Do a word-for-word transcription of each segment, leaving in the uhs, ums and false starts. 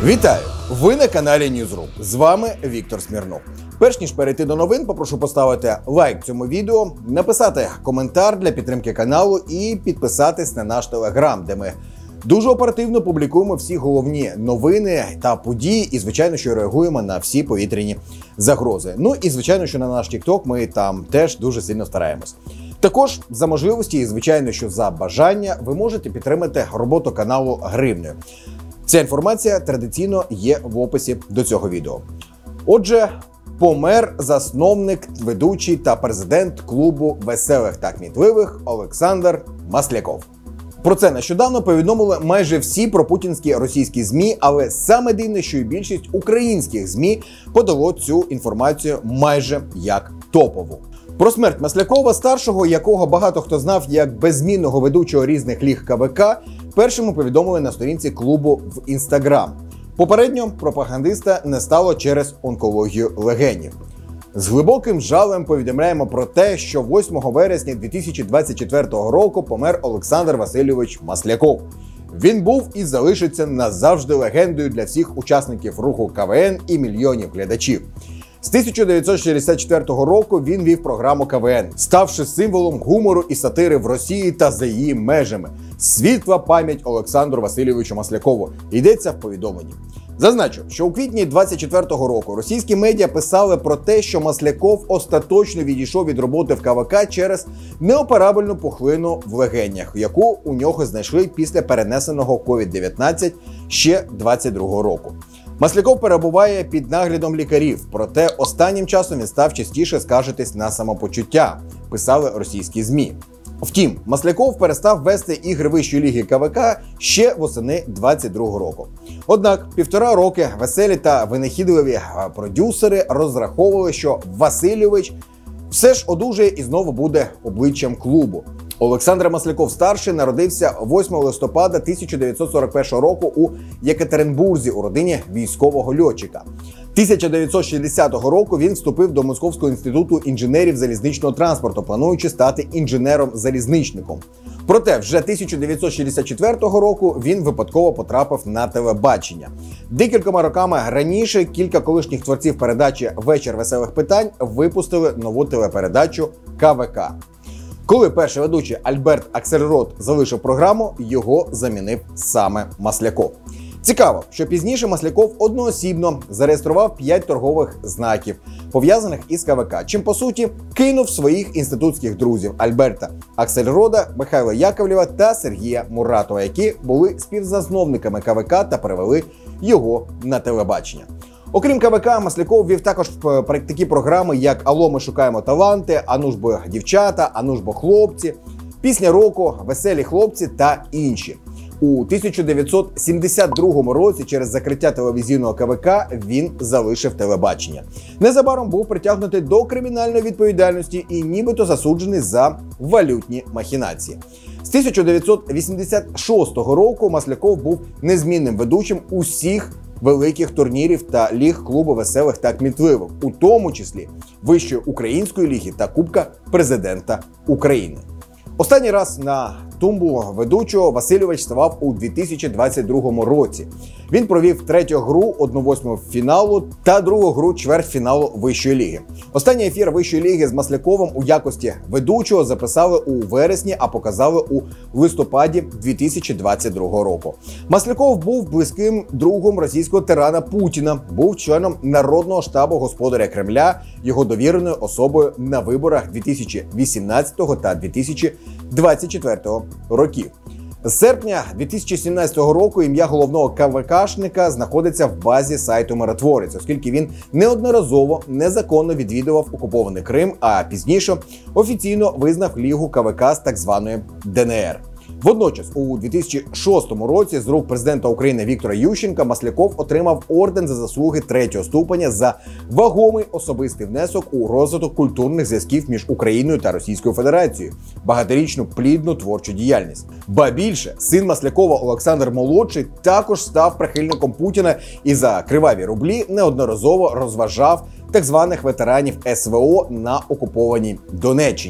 Вітаю! Ви на каналі Ньюзрум. З вами Віктор Смірнов. Перш ніж перейти до новин, попрошу поставити лайк цьому відео, написати коментар для підтримки каналу і підписатись на наш телеграм, де ми дуже оперативно публікуємо всі головні новини та події і, звичайно, що реагуємо на всі повітряні загрози. Ну і, звичайно, що на наш TikTok ми там теж дуже сильно стараємось. Також за можливості і, звичайно, що за бажання ви можете підтримати роботу каналу гривнею. Ця інформація традиційно є в описі до цього відео. Отже, помер засновник, ведучий та президент клубу веселих та кмітливих Олександр Масляков. Про це нещодавно повідомили майже всі пропутінські російські ЗМІ, але саме дивне, що і більшість українських ЗМІ подало цю інформацію майже як топову. Про смерть Маслякова-старшого, якого багато хто знав як беззмінного ведучого різних ліг КВК, першому повідомили на сторінці клубу в Інстаграм. Попередньо пропагандиста не стало через онкологію легенів. З глибоким жалем повідомляємо про те, що восьмого вересня дві тисячі двадцять четвертого року помер Олександр Васильович Масляков. Він був і залишиться назавжди легендою для всіх учасників руху КВН і мільйонів глядачів. З тисяча дев'ятсот шістдесят четвертого року він вів програму КВН, ставши символом гумору і сатири в Росії та за її межами. Світла пам'ять Олександру Васильовичу Маслякову, йдеться в повідомленні. Зазначу, що у квітні двадцять четвертого року російські медіа писали про те, що Масляков остаточно відійшов від роботи в КВК через неоперабельну пухлину в легенях, яку у нього знайшли після перенесеного ковід дев'ятнадцять ще двадцять другого року. Масляков перебуває під наглядом лікарів, проте останнім часом він став частіше скаржитись на самопочуття, писали російські ЗМІ. Втім, Масляков перестав вести ігри Вищої ліги КВК ще восени двадцять другого року. Однак півтора роки веселі та винахідливі продюсери розраховували, що Васильович все ж одужає і знову буде обличчям клубу. Олександр Масляков-старший народився восьмого листопада тисяча дев'ятсот сорок першого року у Єкатеринбурзі у родині військового льотчика. тисяча дев'ятсот шістдесятого року він вступив до Московського інституту інженерів залізничного транспорту, плануючи стати інженером-залізничником. Проте вже тисяча дев'ятсот шістдесят четвертого року він випадково потрапив на телебачення. Декількома роками раніше кілька колишніх творців передачі «Вечір веселих питань» випустили нову телепередачу КВК. Коли перший ведучий Альберт Аксельрод залишив програму, його замінив саме Масляков. Цікаво, що пізніше Масляков одноосібно зареєстрував п'ять торгових знаків, пов'язаних із КВК, чим, по суті, кинув своїх інститутських друзів Альберта Аксельрода, Михайла Яковлєва та Сергія Муратова, які були співзасновниками КВК та перевели його на телебачення. Окрім КВК, Масляков вів також такі програми, як «Алло, ми шукаємо таланти», «Ану ж бо дівчата», «Ану ж бо хлопці», «Пісня року», «Веселі хлопці» та інші. У тисяча дев'ятсот сімдесят другому році через закриття телевізійного КВК він залишив телебачення. Незабаром був притягнутий до кримінальної відповідальності і нібито засуджений за валютні махінації. З тисяча дев'ятсот вісімдесят шостого року Масляков був незмінним ведучим усіх великих турнірів та ліг клубу веселих та кмітливих, у тому числі Вищої української ліги та Кубка президента України. Останній раз на тумбу ведучого Васильович ставав у дві тисячі двадцять другому році. Він провів третю гру одна восьма фіналу та другу гру чвертьфіналу Вищої ліги. Останній ефір Вищої ліги з Масляковим у якості ведучого записали у вересні, а показали у листопаді дві тисячі двадцять другого року. Масляков був близьким другом російського тирана Путіна, був членом Народного штабу господаря Кремля, його довіреною особою на виборах дві тисячі вісімнадцятого та дві тисячі двадцять четвертого років. З серпня дві тисячі сімнадцятого року ім'я головного КВКшника знаходиться в базі сайту «Миротворець», оскільки він неодноразово незаконно відвідував окупований Крим, а пізніше офіційно визнав лігу КВК з так званої ДНР. Водночас, у дві тисячі шостому році з рук президента України Віктора Ющенка Масляков отримав орден за заслуги третього ступеня за вагомий особистий внесок у розвиток культурних зв'язків між Україною та Російською Федерацією, багаторічну плідну творчу діяльність. Ба більше, син Маслякова Олександр Молодший також став прихильником Путіна і за криваві рублі неодноразово розважав так званих ветеранів ес ве о на окупованій Донеччині.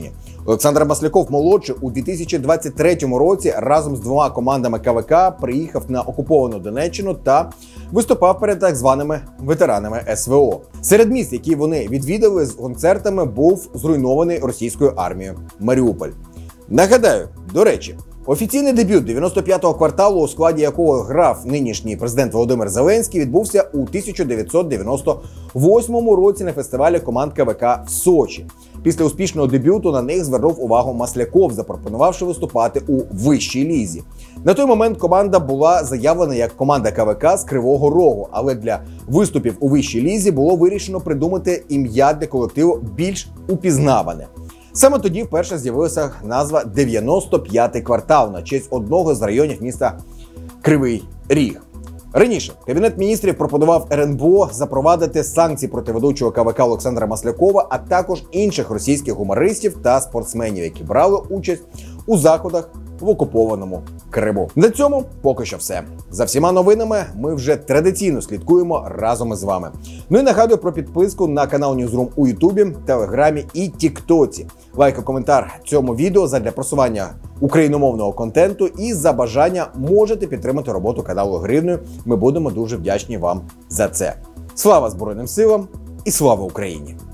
Олександр Масляков-молодший у дві тисячі двадцять третьому році разом з двома командами КВК приїхав на окуповану Донеччину та виступав перед так званими ветеранами СВО. Серед міст, які вони відвідали з концертами, був зруйнований російською армією Маріуполь. Нагадаю, до речі, офіційний дебют дев'яносто п'ятого кварталу, у складі якого грав нинішній президент Володимир Зеленський, відбувся у тисяча дев'ятсот дев'яносто восьмому році на фестивалі команд КВК в Сочі. Після успішного дебюту на них звернув увагу Масляков, запропонувавши виступати у вищій лізі. На той момент команда була заявлена як команда КВК з Кривого Рогу, але для виступів у вищій лізі було вирішено придумати ім'я для колективу більш упізнаване. Саме тоді вперше з'явилася назва дев'яносто п'ятий квартал на честь одного з районів міста Кривий Ріг. Раніше Кабінет міністрів пропонував ер ен бе о запровадити санкції проти ведучого КВК Олександра Маслякова, а також інших російських гумористів та спортсменів, які брали участь у заходах в окупованому Криму. На цьому поки що все. За всіма новинами ми вже традиційно слідкуємо разом із вами. Ну і нагадую про підписку на канал Newsroom у Ютубі, Телеграмі і Тіктоці. Лайк і коментар цьому відео задля просування україномовного контенту, і за бажання можете підтримати роботу каналу гривнею. Ми будемо дуже вдячні вам за це. Слава Збройним силам і слава Україні!